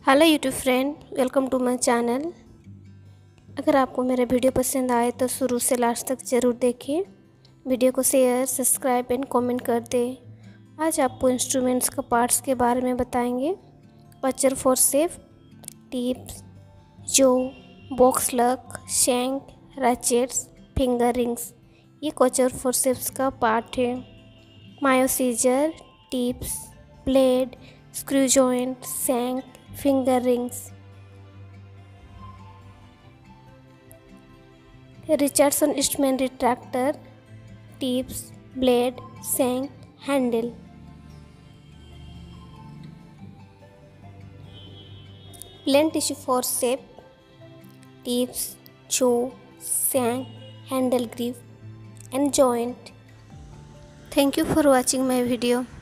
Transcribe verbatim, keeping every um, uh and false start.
Hello YouTube friend, welcome to my channel. अगर आपको मेरा वीडियो पसंद आए तो शुरू से लास्ट तक ज़रूर देखें। वीडियो को शेयर, सब्सक्राइब एंड कमेंट कर दें। आज आपको इंस्ट्रूमेंट्स का पार्ट्स के बारे में बताएंगे। Suture forceps, tips, jaw, box lock, shank, ratchets, finger rings, ये क्वचर फॉर सेफ्स का पार्ट है। Mayo scissor, tips, blade, screw joint, shank, finger rings. Richardson Eastman retractor, tips, blade, shank, handle. Plain tissue forceps, tips, jaw, shank, handle grip and joint. Thank you for watching my video.